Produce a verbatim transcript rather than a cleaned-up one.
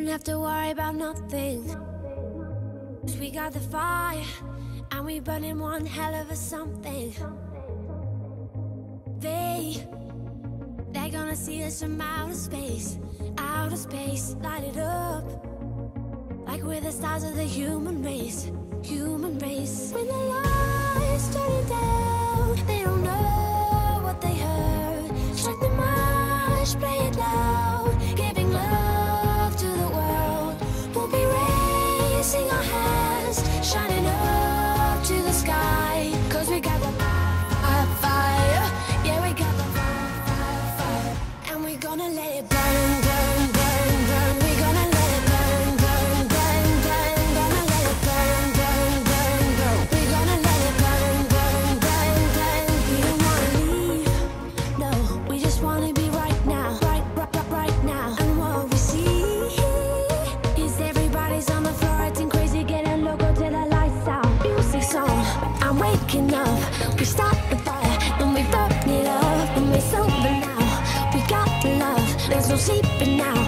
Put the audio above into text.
have to worry about nothing, 'cause we got the fire, and we burning one hell of a something. They, they're gonna see us from outer space, outer space, light it up, like we're the stars of the human race, human race. When the lights turning down, they don't know what they heard. Strike the march, play it loud, giving love to the world. We'll be raising our hands, shining up to the sky, 'cause we got the fire, fire, yeah, we got the fire, fire, fire, and we're gonna let it burn, burn, burn, burn. We're gonna let it burn, burn, burn, burn. Gonna let it burn, burn, burn, burn. We're gonna let it burn, burn, burn, burn. We don't wanna leave, no, we just wanna be right now, right, right, right, right now. And what we see is everybody's on the floor acting crazy, getting loco till the lights out. Music's on, I'm waking up. We start the fire, then we burn it up, and we're sober now. We got love, there's no sleeping now.